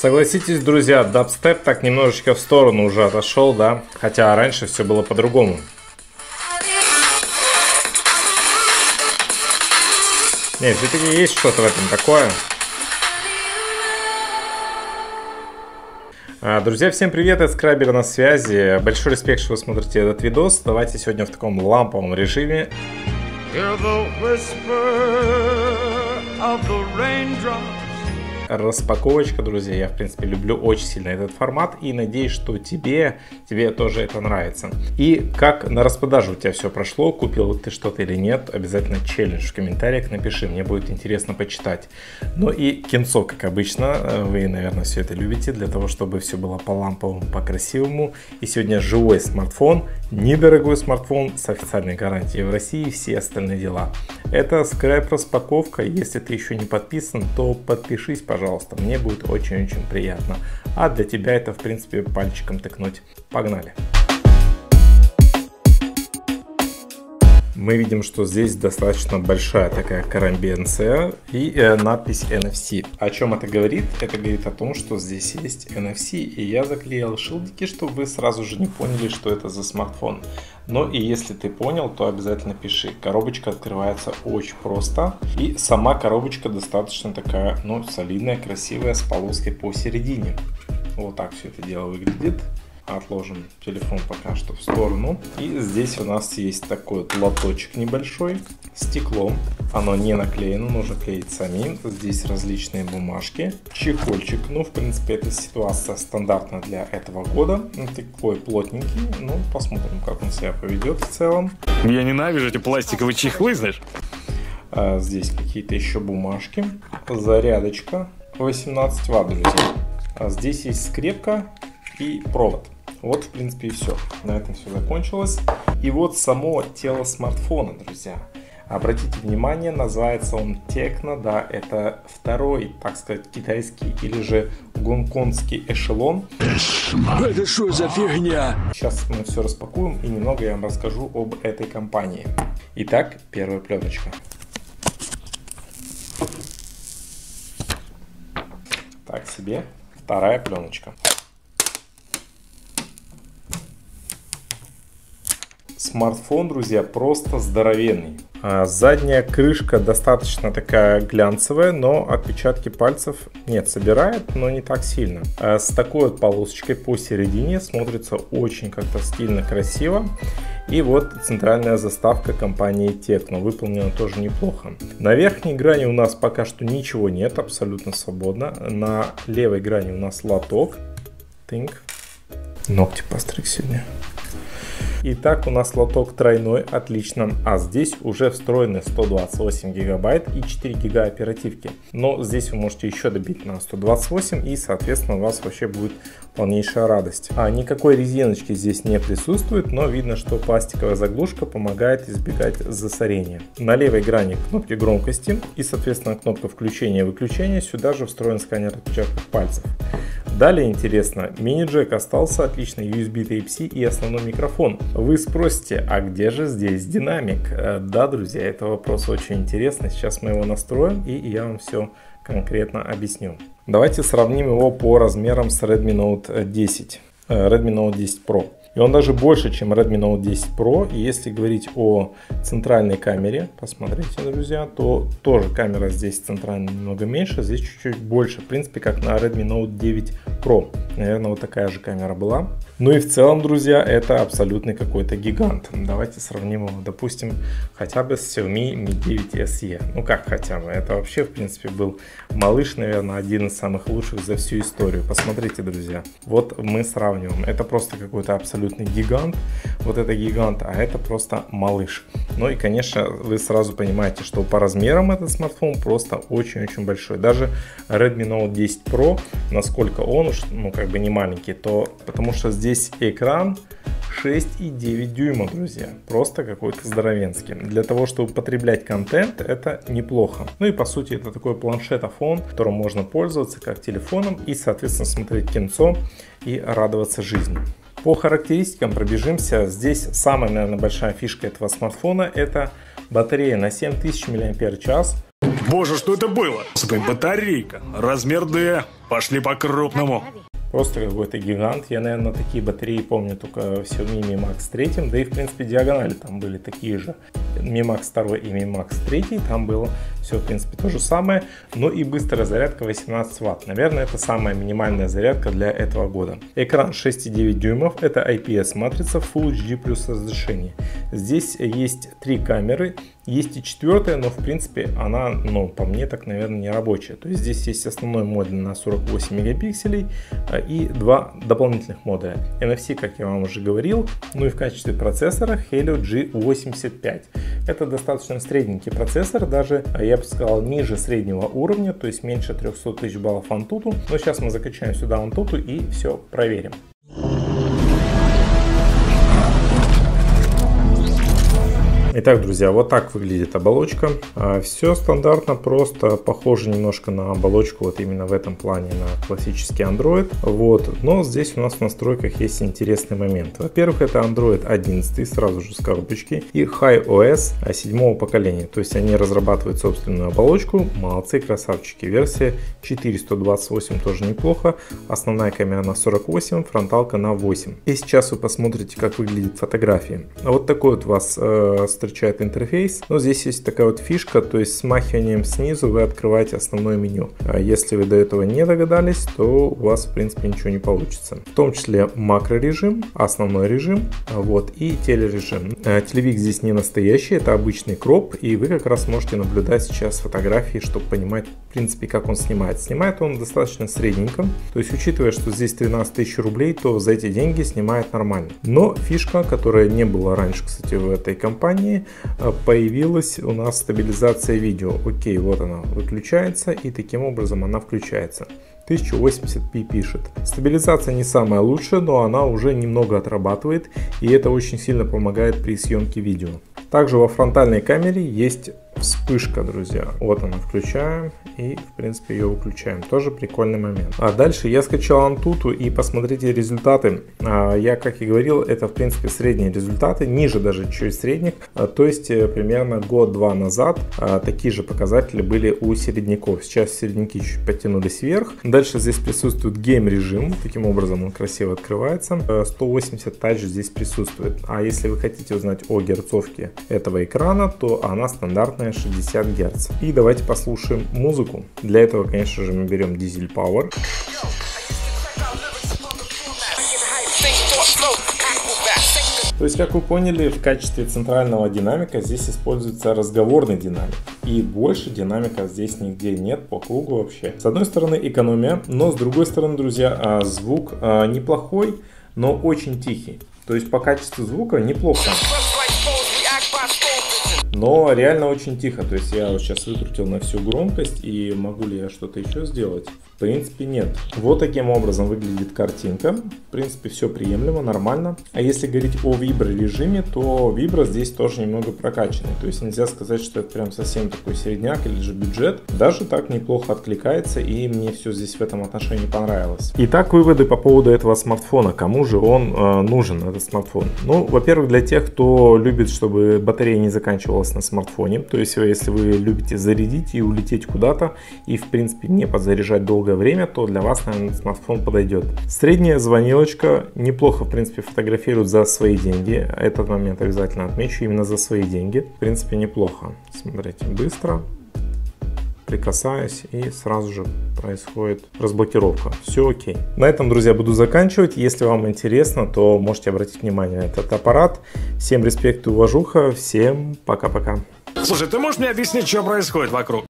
Согласитесь, друзья, дабстеп так немножечко в сторону уже отошел, да? Хотя раньше все было по-другому. Не, все-таки есть что-то в этом такое. Друзья, всем привет, это Скрайбер на связи. Большой респект, что вы смотрите этот видос. Давайте сегодня в таком ламповом режиме. Распаковочка, друзья. Я, в принципе, люблю очень сильно этот формат и надеюсь, что тебе тоже это нравится. И как на распродаже у тебя все прошло, купил ты что-то или нет, обязательно челлендж в комментариях напиши, мне будет интересно почитать. Ну и кинцо, как обычно, вы, наверное, все это любите, для того, чтобы все было по ламповому, по красивому. И сегодня живой смартфон, недорогой смартфон с официальной гарантией в России и все остальные дела. Это Scribe распаковка. Если ты еще не подписан, то подпишись, пожалуйста, мне будет очень-очень приятно. А для тебя это, в принципе, пальчиком тыкнуть. Погнали! Мы видим, что здесь достаточно большая такая карамбенция и надпись NFC. О чем это говорит? Это говорит о том, что здесь есть NFC. И я заклеил шилдики, чтобы вы сразу же не поняли, что это за смартфон. Но и если ты понял, то обязательно пиши. Коробочка открывается очень просто. И сама коробочка достаточно такая, ну, солидная, красивая, с полоской посередине. Вот так все это дело выглядит. Отложим телефон пока что в сторону. И здесь у нас есть такой вот лоточек небольшой, стеклом. Оно не наклеено, нужно клеить самим. Здесь различные бумажки. Чехольчик. Ну, в принципе, эта ситуация стандартна для этого года. Такой плотненький. Ну, посмотрим, как он себя поведет в целом. Я ненавижу эти пластиковые чехлы, знаешь. Здесь какие-то еще бумажки. Зарядочка 18 Вт, друзья. Здесь есть скрепка и провод. Вот, в принципе, и все. На этом все закончилось. И вот само тело смартфона, друзья. Обратите внимание, называется он Tecno. Да, это второй, так сказать, китайский или же гонконгский эшелон. Это что за фигня? Сейчас мы все распакуем и немного я вам расскажу об этой компании. Итак, первая пленочка. Так себе. Вторая пленочка. Смартфон, друзья, просто здоровенный. Задняя крышка достаточно такая глянцевая, но отпечатки пальцев нет, собирает, но не так сильно. С такой вот полосочкой посередине смотрится очень как-то стильно, красиво. И вот центральная заставка компании Tecno, выполнена тоже неплохо. На верхней грани у нас пока что ничего нет, абсолютно свободно. На левой грани у нас лоток. Тынк. Ногти постриг сегодня. Итак, у нас лоток тройной, отлично. А здесь уже встроены 128 гигабайт и 4 гига оперативки. Но здесь вы можете еще добить на 128 и, соответственно, у вас вообще будет полнейшая радость. Никакой резиночки здесь не присутствует, но видно, что пластиковая заглушка помогает избегать засорения. На левой грани кнопки громкости и, соответственно, кнопка включения и выключения. Сюда же встроен сканер отпечатков пальцев. Далее интересно, мини-джек остался, отличный USB Type-C и основной микрофон. Вы спросите, а где же здесь динамик? Да, друзья, это вопрос очень интересный. Сейчас мы его настроим и я вам все конкретно объясню. Давайте сравним его по размерам с Redmi Note 10. Redmi Note 10 Pro. И он даже больше, чем Redmi Note 10 Pro. И если говорить о центральной камере, посмотрите, друзья, то тоже камера здесь центральная немного меньше, здесь чуть-чуть больше. В принципе, как на Redmi Note 9 Pro. Наверное, вот такая же камера была. Ну и в целом, друзья, это абсолютный какой-то гигант. Давайте сравним его, допустим, хотя бы с Xiaomi Mi 9 SE. Ну как хотя бы, это вообще, в принципе, был малыш, наверное, один из самых лучших за всю историю. Посмотрите, друзья, вот мы сравниваем. Это просто какой-то абсолютный гигант. Вот это гигант, а это просто малыш. Ну и, конечно, вы сразу понимаете, что по размерам этот смартфон просто очень-очень большой. Даже Redmi Note 10 Pro, насколько он уж, ну, как бы не маленький, то потому что здесь экран 6,9 дюйма, друзья. Просто какой-то здоровенский. Для того, чтобы потреблять контент, это неплохо. Ну и по сути это такой планшетофон, которым можно пользоваться как телефоном и, соответственно, смотреть кинцо и радоваться жизни. По характеристикам пробежимся. Здесь самая, наверное, большая фишка этого смартфона — это батарея на 7000 мАч. Боже, что это было? Батарейка. Размер D. Пошли по-крупному. Просто какой-то гигант. Я, наверное, такие батареи помню только в Xiaomi Mi Max 3. Да и, в принципе, диагонали там были такие же. Mi Max 2 и Mi Max 3. Там было все, в принципе, то же самое. Но и быстрая зарядка 18 Вт. Наверное, это самая минимальная зарядка для этого года. Экран 6,9 дюймов. Это IPS-матрица Full HD плюс разрешение. Здесь есть 3 камеры. Есть и четвертая, но в принципе она, по мне так, наверное, не рабочая. То есть здесь есть основной модуль на 48 мегапикселей и 2 дополнительных модуля. NFC, как я вам уже говорил, ну и в качестве процессора Helio G85. Это достаточно средненький процессор, даже, я бы сказал, ниже среднего уровня, то есть меньше 300 тысяч баллов Antutu. Но сейчас мы закачаем сюда Antutu и все проверим. Итак, друзья, вот так выглядит оболочка. Все стандартно, просто похоже немножко на оболочку вот именно в этом плане на классический Android. Вот. Но здесь у нас в настройках есть интересный момент. Во-первых, это Android 11, сразу же с коробочки, и HiOS 7 поколения. То есть они разрабатывают собственную оболочку. Молодцы, красавчики. Версия 4.128 тоже неплохо. Основная камера на 48, фронталка на 8. И сейчас вы посмотрите, как выглядит фотография. Вот такой вот у вас встречает интерфейс. Но здесь есть такая вот фишка, то есть смахиванием снизу вы открываете основное меню. А если вы до этого не догадались, то у вас в принципе ничего не получится. В том числе макрорежим, основной режим, вот, и телережим. Телевик здесь не настоящий, это обычный кроп, и вы как раз можете наблюдать сейчас фотографии, чтобы понимать в принципе, как он снимает. Снимает он достаточно средненько, то есть учитывая, что здесь 13 тысяч рублей, то за эти деньги снимает нормально. Но фишка, которая не была раньше, кстати, в этой компании, появилась у нас стабилизация видео. Окей, вот она выключается, и таким образом она включается. 1080p пишет. Стабилизация не самая лучшая, но она уже немного отрабатывает, и это очень сильно помогает при съемке видео. Также во фронтальной камере есть вспышка, друзья. Вот она, включаем и в принципе ее выключаем. Тоже прикольный момент. А дальше я скачал Antutu и посмотрите результаты. Я, как и говорил, это в принципе средние результаты, ниже даже чуть средних. То есть примерно год-два назад такие же показатели были у середняков. Сейчас середняки чуть подтянулись вверх. Дальше здесь присутствует гейм режим. Таким образом он красиво открывается. 180 Touch здесь присутствует. А если вы хотите узнать о герцовке этого экрана, то она стандартная 60 Гц. И давайте послушаем музыку. Для этого, конечно же, мы берем Diesel Power. То есть, как вы поняли, в качестве центрального динамика здесь используется разговорный динамик. И больше динамика здесь нигде нет по кругу вообще. С одной стороны экономия, но с другой стороны, друзья, звук неплохой, но очень тихий. То есть по качеству звука неплохо. Но реально очень тихо. То есть я вот сейчас выкрутил на всю громкость, и могу ли я что-то еще сделать? В принципе нет. Вот таким образом выглядит картинка. В принципе все приемлемо, нормально. А если говорить о вибро режиме, то вибро здесь тоже немного прокачанный. То есть нельзя сказать, что это прям совсем такой середняк или же бюджет. Даже так неплохо откликается, и мне все здесь в этом отношении понравилось. Итак, выводы по поводу этого смартфона. Кому же он нужен, этот смартфон? Ну, во-первых, для тех, кто любит, чтобы батарея не заканчивалась на смартфоне. То есть если вы любите зарядить и улететь куда-то, и в принципе не подзаряжать долгое время, то для вас, наверное, смартфон подойдет. Средняя звонилочка неплохо, в принципе, фотографирует за свои деньги. Этот момент обязательно отмечу, именно за свои деньги. В принципе, неплохо. Смотрите, быстро прикасаюсь, и сразу же происходит разблокировка. Все окей. На этом, друзья, буду заканчивать. Если вам интересно, то можете обратить внимание на этот аппарат. Всем респект и уважуха. Всем пока-пока. Слушай, ты можешь мне объяснить, что происходит вокруг?